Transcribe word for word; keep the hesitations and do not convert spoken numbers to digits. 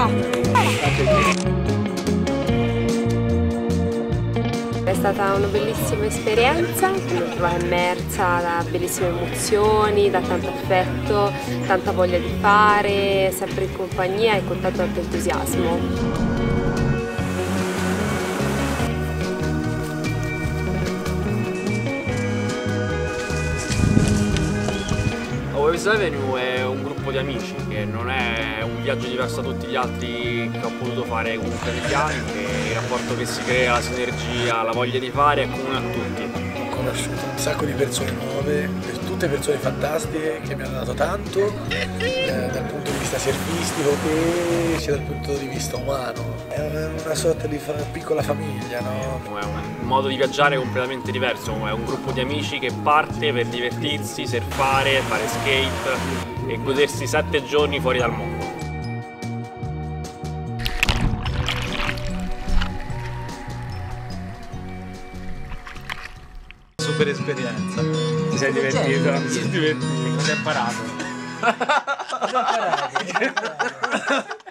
È stata una bellissima esperienza, mi sono trovata immersa da bellissime emozioni, da tanto affetto, tanta voglia di fare, sempre in compagnia e con tanto entusiasmo. Waves Avenue è un gruppo di amici che non è un viaggio diverso da tutti gli altri che ho potuto fare comunque negli anni, che il rapporto che si crea, la sinergia, la voglia di fare è comune a tutti. Ho conosciuto un sacco di persone nuove, tutte persone fantastiche che mi hanno dato tanto eh, dal punto di vista surfistico e sia dal punto di vista umano. È una sorta di fa piccola famiglia, no? È un modo di viaggiare completamente diverso, è un gruppo di amici che parte per divertirsi, surfare, fare skate e godersi sette giorni fuori dal mondo. Super esperienza. Ti sei divertito? Ti sei divertito? Che cosa hai imparato? Cosa hai imparato?